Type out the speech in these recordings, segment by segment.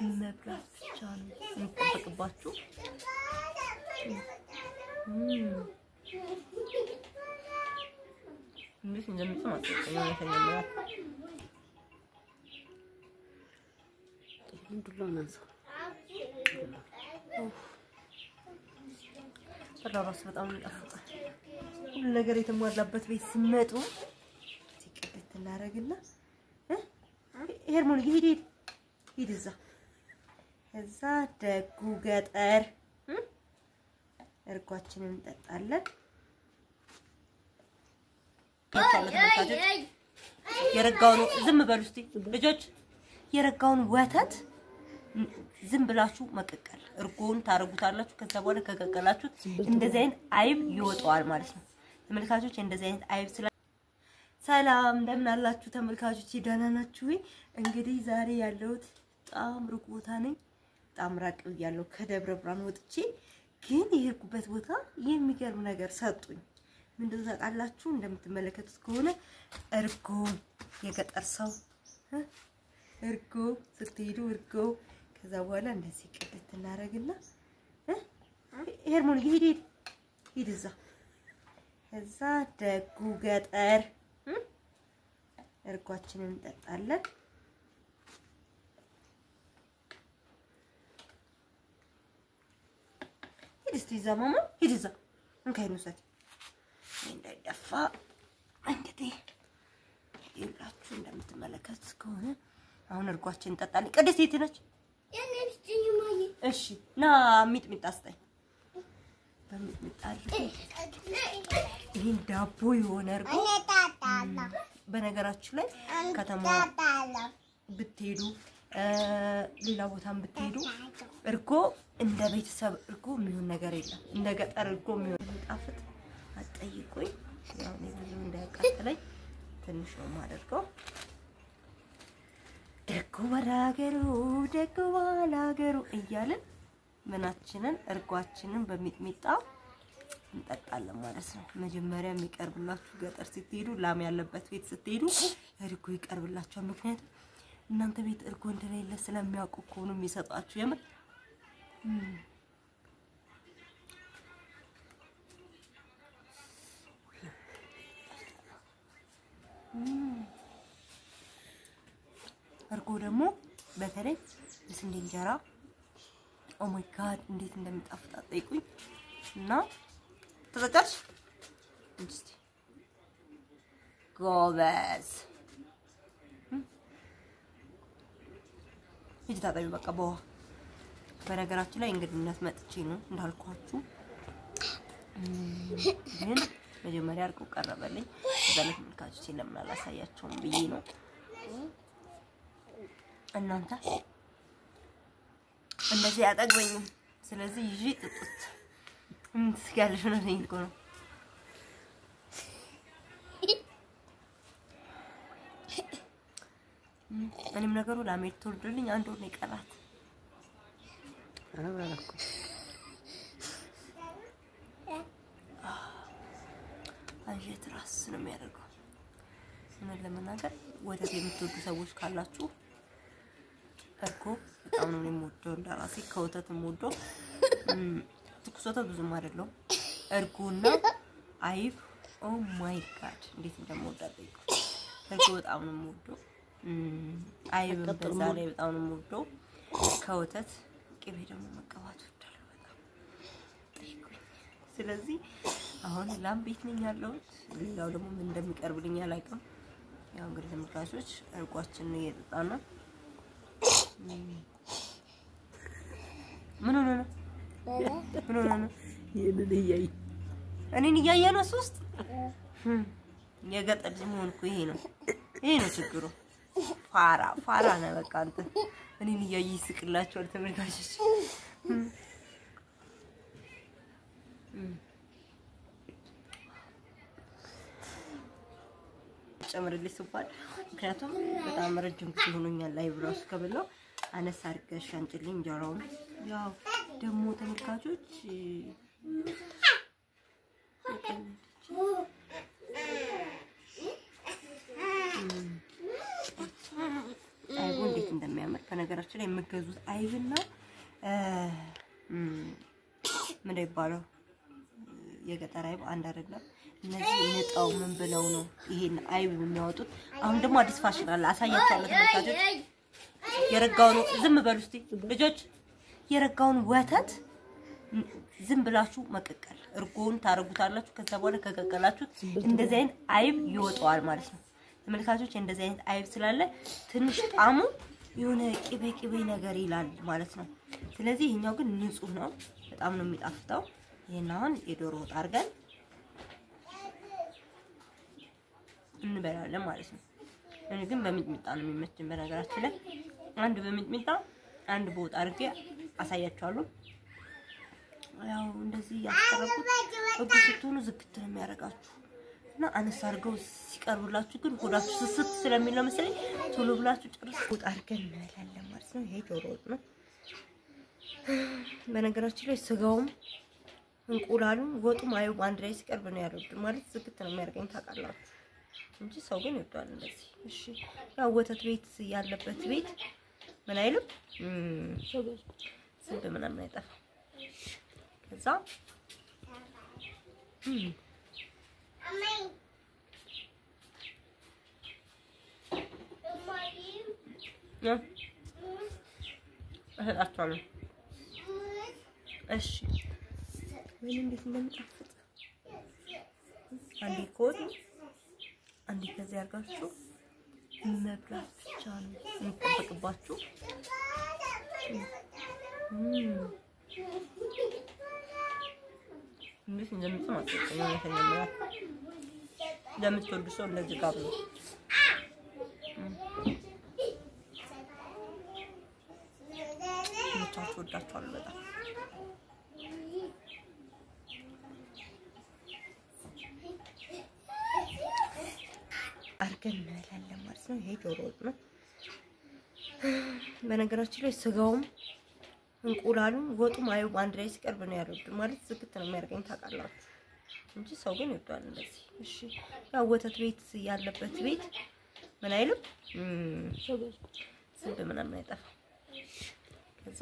መብላት ብቻ ነው የሚጠበቅባችሁ። እንዴት እንደምትሰማ ነው ራስ በጣም ይጣፍጣል። ሁሉ ነገር የተሟላበት ቤት ሲመጡ ሲቀጥል እናረግና ሄርሞን ሂድ እዛ ደጉ ገጠር እርጓችንን እንጠጣለን። የረጋውን ዝም በሉ እስቲ ልጆች፣ የረጋውን ወተት ዝም ብላችሁ መቀቀል፣ እርጎውን ታረጉታላችሁ። ከዛ በኋላ ከቀቀላችሁት እንደዚህ አይነት አይብ ይወጣዋል ማለት ነው። ተመልካቾች እንደዚህ አይነት አይብ ሰላም እንደምን አላችሁ ተመልካቾች? ደህና ናችሁ ወይ? እንግዲህ ዛሬ ያለሁት በጣም ሩቅ ቦታ ነኝ። በጣም ራቅ ብያለሁ ከደብረ ብርሃን ወጥቼ፣ ግን የሄድኩበት ቦታ የሚገርም ነገር ሰጡኝ። ምንድነው ታውቃላችሁ? እንደምትመለከቱት ከሆነ እርጎ፣ የገጠር ሰው እርጎ ስትሄዱ እርጎ ከዛ በኋላ እንደዚህ ቅድት እናረግና ሄርሞን ሂድ እዛ ደጉ ገጠር እርጓችንን እንጠጣለን። ሂድ ማማ ሂድ እንካይ ነው ሰት እንዳይደፋ። እንግዲህ ይላችሁ እንደምትመለከቱት ከሆነ አሁን እርጓችንን እንጠጣለን። ቅድስት የት ነች? እሺ ና ሚጥሚጣ አስጠኝ። በሚጥሚጣ ይሄን ዳቦ የሆነ እርጎ በነገራችሁ ላይ ከተማ ብትሄዱ ሌላ ቦታም ብትሄዱ እርጎ እንደ ቤተሰብ እርጎ የሚሆን ነገር የለም። እንደ ገጠር እርጎ የሚሆን ጣፍጥ አጠይቁኝ። ያው እኔ ብዙ እንዳያቃጥለኝ ትንሽ ነው የማደርገው። ደጉ ባላገሩ እያልን ምናችንን እርጓችንን በሚጥሚጣ እንጠጣለን ማለት ነው። መጀመሪያ የሚቀርብላችሁ ገጠር ስትሄዱ ላም ያለበት ቤት ስትሄዱ እርጎ ይቀርብላችኋል። ምክንያቱም እናንተ ቤት እርጎ እንደሌለ ስለሚያውቁ እኮ ነው የሚሰጣችሁ። የምር እርጎ ደግሞ በተለይ በስንዴ እንጀራ ኦ ማይ ጋድ እንዴት እንደሚጣፍጥ አጠይቁኝ። እና ተዘጋጅ እንጂ ጎበዝ ሂጂ ታጠቢ በቃ በውሃ። በነገራችን ላይ እንግድነት መጥቼ ነው እንዳልኳችሁ፣ ግን መጀመሪያ እርጎ ቀረበልኝ። በለት መልካቾች ለምን አላሳያቸውም ብዬ ነው። እናንተ እንደዚህ ያጠግበኝም። ስለዚህ ይዤ ጥጥት እንትስጋለሽ ነው እኮ ነው። እኔም ነገሩ ላሜት ትወልድልኝ አንድ ወር ነው የቀራት። አረባለኩ አንጀት ራስ ነው የሚያደርገው። ምን ለመናገር ወተት የምትወዱ ሰዎች ካላችሁ እርጎ በጣም ነው የምወደው። እንደራሴ ከወተት የምወደው ትኩስ ወተት ብዙም አይደለም። እርጎና አይብ ኦ ማይ ጋድ እንዴት እንደምወዳት እርጎ በጣም ነው የምወደው። አይብ በዛ ላይ በጣም ነው የምወደው። ከወተት ቅቤ ደግሞ መቀባት ወዳለሁ በጣም። ስለዚህ አሁን ላም ቤት ነኝ ያለሁት። ሌላው ደግሞ ምን እንደሚቀርብልኝ አላውቅም። ያው እንግዲህ ተመልካቾች እርጓችንን እየጠጣን ነው። ምን ሆነ ነው? እኔን እያየ ነው ሶስት የገጠር ጅሞን እኮ ይሄ ነው ችግሩ። ፋራ ነው በቃ አንተ እኔን እያየ ይስቅላችኋል ተመልካቾች። ጨምርልኝ ሲባል ምክንያቱም በጣም ረጅም ጊዜ ሆኖኛል ላይቭ ራሱ ከበላው አነሳ አድርገሽ አንጭልኝ እንጀራውን። ያው ደግሞ ተመልካቾች አይቡ እንዴት እንደሚያምር በነገራችን ላይ የምገዙት አይብና ምን ይባላል የገጠር አይብ አንድ አይደለም። እነዚህ ንጣው ምን ብለው ነው ይሄን አይብ የሚያወጡት? አሁን ደግሞ አዲስ ፋሽን አለ አሳያችኋለሁ ተመልካቾች። የረጋውን ዝም በሉ እስቲ ልጆች፣ የረጋውን ወተት ዝም ብላችሁ መቀቀል፣ እርጎውን ታረጉታላችሁ። ከዛ በኋላ ከቀቀላችሁ እንደዚህ አይነት አይብ ይወጣዋል ማለት ነው ተመልካቾች። እንደዚህ አይነት አይብ ስላለ ትንሽ ጣሙ የሆነ ቅቤ ነገር ይላል ማለት ነው። ስለዚህ ይሄኛው ግን ንጹህ ነው፣ በጣም ነው የሚጣፍጠው። ይሄን አሁን የዶሮ ወጥ አድርገን እንበላለን ማለት ነው። እኔ ግን በሚጥሚጣ ነው የሚመችኝ በነገራችን ላይ። አንድ በሚጥሚጣ አንድ በወጥ አድርጌ አሳያችኋለሁ። ያው እንደዚህ ያስቀረቡት እቡ ስትሆኑ ዝግት ነው የሚያደርጋችሁ እና አነሳ አድርገው ሲቀርቡላችሁ ግን ሆዳችሁ ስስት ስለሚል ነው መሰለኝ ቶሎ ብላችሁ ጨርስ ወጥ አድርገን እንበላለን ማለት ነው። ይሄ ዶሮ ወጥ ነው በነገራችን ላይ። ስጋውም እንቁላሉም ወጡም አይቡ አንድ ላይ ሲቀርብ ነው ያለው ማለት ዝግት ነው የሚያደርገኝ ታውቃላችሁ እንጂ ሰው ግን ይወዳል እንደዚህ። እሺ ያው ወተት ቤት ያለበት ቤት ምን አይልም ስብ ምናምን አይጠፋም። ከዛ እህላችኋለሁ። እሺ ምን እንዴት እንደምጣፍጥ አንዴ ኮድ አንዴ ከዚህ አድርጋችሁ መብላት ብቻ ነው የሚጠበቅባችሁ። እንዴት እንደምጥም አትጠይቁኝ። ለምትወዱ ሰው እንደዚህ ጋር ነው። ምቻችሁ ወዳችኋል በጣም። አርገን እንበላለን ማለት ነው። ይሄ ዶሮ ወጥ ነው በነገራችን ላይ። ስጋውም እንቁላሉም ወጡም አይቡ አንድ ላይ ሲቀርብ ነው ያለው ማለት ዝግት ነው የሚያደርገኝ ታውቃላችሁ እንጂ ሰው ግን ይወዳል እንደዚህ። እሺ ያው ወተት ቤት ያለበት ቤት ምን አይልም ስብ ምናምን አይጠፋም። ከዛ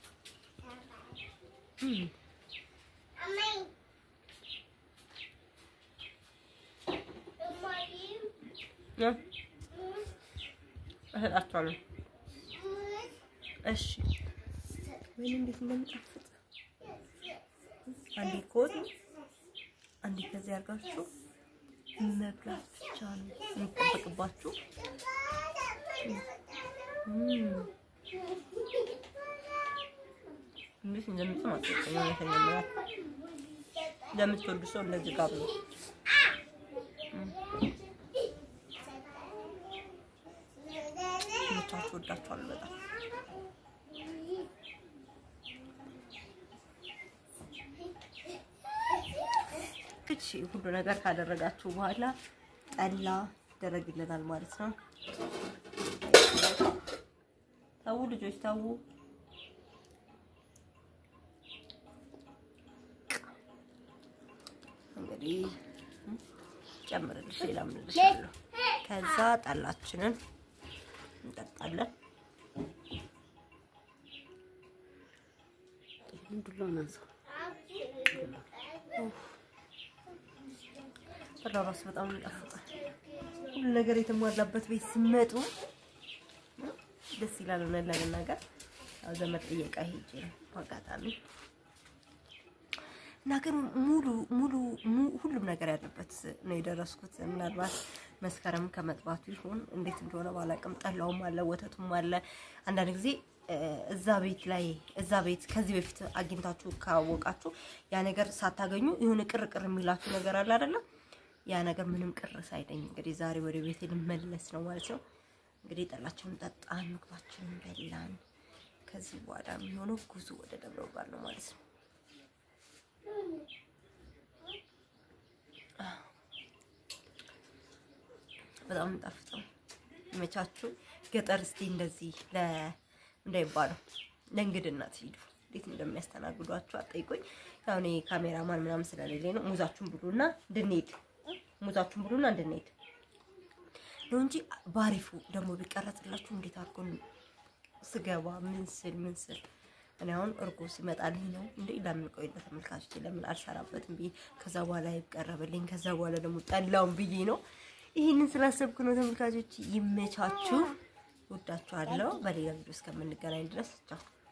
እህላችኋለሁ። እሺ ምን እንዴት እንደምጣፍጥ አንዴ ኮድ አንዴ ከዚህ አድርጋችሁ መብላት ብቻ ነው የሚጠበቅባችሁ። እንዴት እንደምጥም አትጠይቁኝ። ለምትወዱ ሰው እንደዚህ ጋር ነው። ምቻችሁ ወዳችኋል በጣም። እሺ ሁሉ ነገር ካደረጋችሁ በኋላ ጠላ ይደረግልናል ማለት ነው። ታው ልጆች ታው እንግዲህ ጨምርልሽ ላምልልሻለሁ። ከዛ ጠላችንን እንጠጣለን። እንዱላናንሳ ራስ በጣም ይጣፍጣል። ሁሉ ነገር የተሟላበት ቤት ሲመጡ ደስ ይላል ነው ለነገር። ያው ዘመድ ጥየቃ ሄጄ አጋጣሚ ነገር ሁሉም ነገር ያለበት ነው የደረስኩት። ምናልባት መስከረም ከመጥባቱ ይሁን እንዴት እንደሆነ ባላቅም ጠላውም አለ ወተቱም አለ። አንዳንድ ጊዜ እዛ ቤት ከዚህ በፊት አግኝታችሁ ካወቃችሁ ያ ነገር ሳታገኙ ይሁን ቅርቅር የሚላችሁ ነገር አለ አይደለ? ያ ነገር ምንም ቅር ሳይደኝ እንግዲህ ዛሬ ወደ ቤት ልመለስ ነው ማለት ነው። እንግዲህ ጠላችንን ጠጣን፣ ምግባችንን በላን። ከዚህ በኋላ የሚሆነው ጉዞ ወደ ደብረ ብርሃን ነው ማለት ነው። በጣም ጣፍጠው መቻችሁ ገጠር እስቲ እንደዚህ እንዳይባለው ለእንግድነት ሂዱ እንዴት እንደሚያስተናግዷችሁ አጠይቁኝ። ያው እኔ ካሜራማን ምናምን ስለሌለኝ ነው። ሙዛችሁን ብሉና እንድንሄድ ነው እንጂ ባሪፉ ደግሞ ቢቀረጽላችሁ እንዴት አድርጎ ስገባ ምን ስል እኔ አሁን እርጎ ሲመጣልኝ ነው እንዴ ለምን ቆይ ለተመልካቾች ለምን አልሰራበትም ብዬ ከዛ በኋላ ይቀርብልኝ ከዛ በኋላ ደግሞ ጠላውን ብዬ ነው ይሄንን ስላሰብኩ ነው ተመልካቾች ይመቻችሁ ወዳችኋለሁ በሌላ ቪዲዮ እስከምንገናኝ ድረስ ቻው